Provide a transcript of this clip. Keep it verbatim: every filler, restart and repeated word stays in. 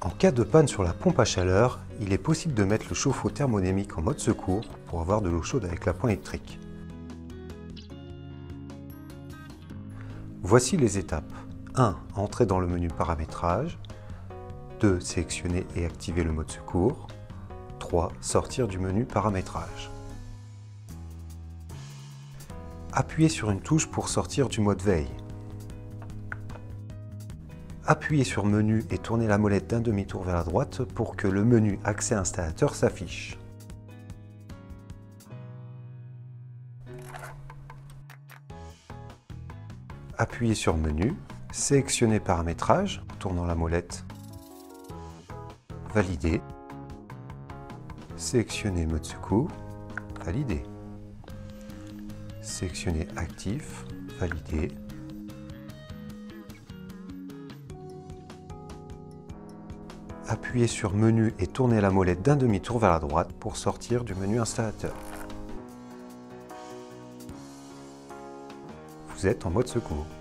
En cas de panne sur la pompe à chaleur, il est possible de mettre le chauffe-eau thermodynamique en mode secours pour avoir de l'eau chaude avec la pointe électrique. Voici les étapes. un. Entrer dans le menu paramétrage. deux. Sélectionner et activer le mode secours. trois. Sortir du menu paramétrage. Appuyez sur une touche pour sortir du mode veille. Appuyez sur menu et tournez la molette d'un demi-tour vers la droite pour que le menu accès installateur s'affiche. Appuyez sur menu, sélectionnez paramétrage, tournant la molette, validez, sélectionnez mode secours, validez, sélectionnez actif, validez, appuyez sur menu et tournez la molette d'un demi-tour vers la droite pour sortir du menu installateur. Vous êtes en mode secours.